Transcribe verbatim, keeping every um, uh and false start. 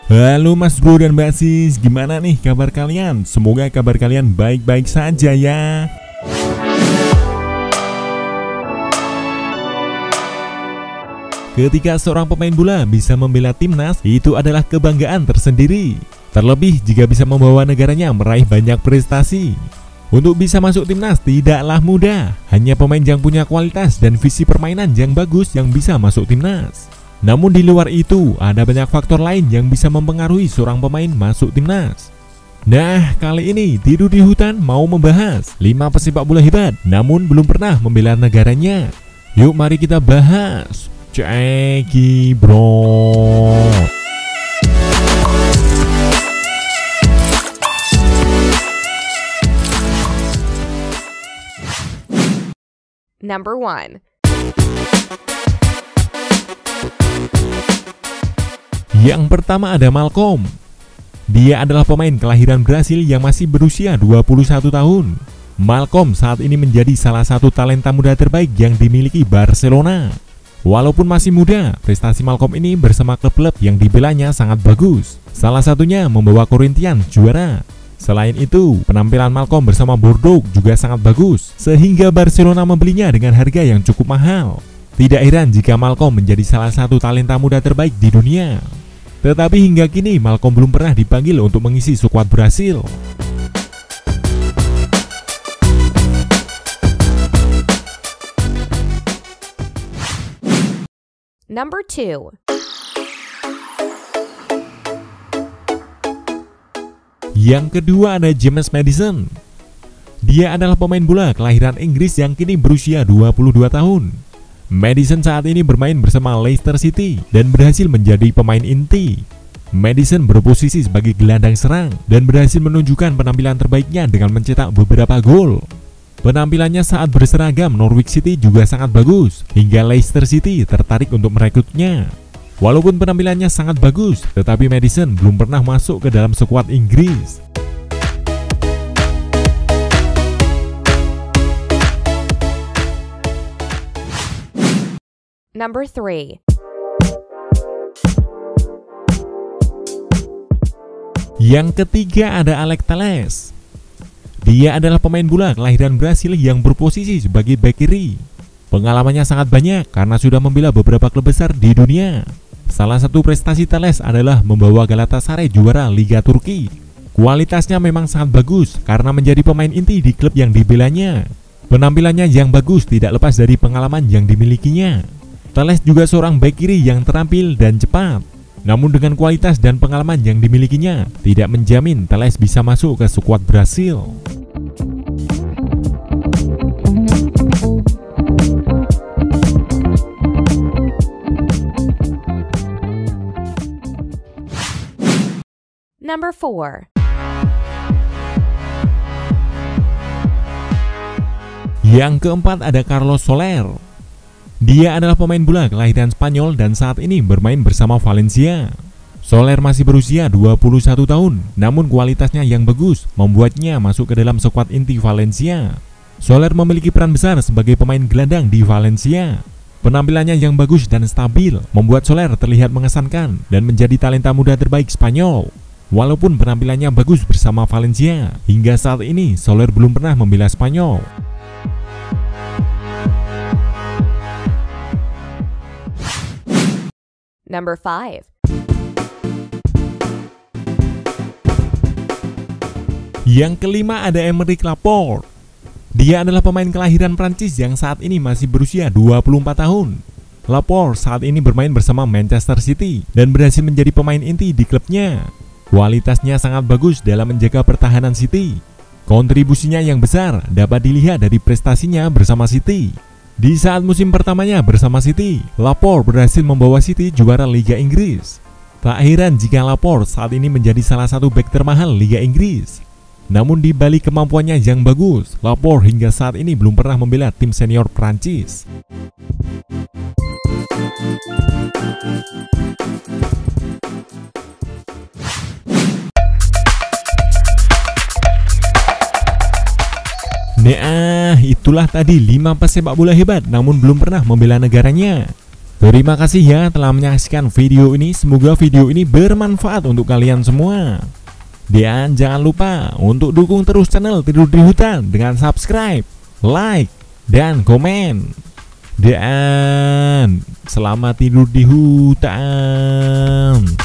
Halo Mas Bro dan Mbak Sis, gimana nih kabar kalian? Semoga kabar kalian baik-baik saja ya. Ketika seorang pemain bola bisa membela timnas, itu adalah kebanggaan tersendiri. Terlebih jika bisa membawa negaranya meraih banyak prestasi. Untuk bisa masuk timnas tidaklah mudah. Hanya pemain yang punya kualitas dan visi permainan yang bagus yang bisa masuk timnas. Namun di luar itu, ada banyak faktor lain yang bisa mempengaruhi seorang pemain masuk timnas. Nah, kali ini Tidur di Hutan mau membahas lima pesepak bola hebat namun belum pernah membela negaranya. Yuk mari kita bahas. Ceki bro. Number one. Yang pertama ada Malcolm. Dia adalah pemain kelahiran Brasil yang masih berusia dua puluh satu tahun. Malcolm saat ini menjadi salah satu talenta muda terbaik yang dimiliki Barcelona. Walaupun masih muda, prestasi Malcolm ini bersama klub-klub yang dibelanya sangat bagus. Salah satunya membawa Corinthians juara. Selain itu, penampilan Malcolm bersama Bordeaux juga sangat bagus, sehingga Barcelona membelinya dengan harga yang cukup mahal. Tidak heran jika Malcolm menjadi salah satu talenta muda terbaik di dunia. Tetapi hingga kini Malcolm belum pernah dipanggil untuk mengisi skuad Brasil. Number two. Yang kedua ada James Maddison. Dia adalah pemain bola kelahiran Inggris yang kini berusia dua puluh dua tahun. Maddison saat ini bermain bersama Leicester City dan berhasil menjadi pemain inti. Maddison berposisi sebagai gelandang serang dan berhasil menunjukkan penampilan terbaiknya dengan mencetak beberapa gol. Penampilannya saat berseragam Norwich City juga sangat bagus, hingga Leicester City tertarik untuk merekrutnya. Walaupun penampilannya sangat bagus, tetapi Maddison belum pernah masuk ke dalam skuad Inggris. Number three. Yang ketiga ada Alex Telles. Dia adalah pemain bola kelahiran Brasil yang berposisi sebagai bek kiri. Pengalamannya sangat banyak karena sudah membela beberapa klub besar di dunia. Salah satu prestasi Telles adalah membawa Galatasaray juara Liga Turki. Kualitasnya memang sangat bagus karena menjadi pemain inti di klub yang dibelanya. Penampilannya yang bagus tidak lepas dari pengalaman yang dimilikinya. Telles juga seorang bek kiri yang terampil dan cepat. Namun dengan kualitas dan pengalaman yang dimilikinya, tidak menjamin Telles bisa masuk ke skuad Brasil. Number four. Yang keempat ada Carlos Soler. Dia adalah pemain bola kelahiran Spanyol dan saat ini bermain bersama Valencia. Soler masih berusia dua puluh satu tahun, namun kualitasnya yang bagus membuatnya masuk ke dalam skuad inti Valencia. Soler memiliki peran besar sebagai pemain gelandang di Valencia. Penampilannya yang bagus dan stabil membuat Soler terlihat mengesankan dan menjadi talenta muda terbaik Spanyol. Walaupun penampilannya bagus bersama Valencia, hingga saat ini Soler belum pernah membela Spanyol. Number five. Yang kelima ada Aymeric Laporte. Dia adalah pemain kelahiran Prancis yang saat ini masih berusia dua puluh empat tahun. Laporte saat ini bermain bersama Manchester City dan berhasil menjadi pemain inti di klubnya. Kualitasnya sangat bagus dalam menjaga pertahanan City. Kontribusinya yang besar dapat dilihat dari prestasinya bersama City. Di saat musim pertamanya bersama City, Laporte berhasil membawa City juara Liga Inggris. Tak heran jika Laporte saat ini menjadi salah satu bek termahal Liga Inggris. Namun di balik kemampuannya yang bagus, Laporte hingga saat ini belum pernah membela tim senior Prancis. Nah, itulah tadi lima pesepak bola hebat namun belum pernah membela negaranya. Terima kasih ya telah menyaksikan video ini. Semoga video ini bermanfaat untuk kalian semua. Dan jangan lupa untuk dukung terus channel Tidur di Hutan dengan subscribe, like, dan komen. Dan selamat tidur di hutan.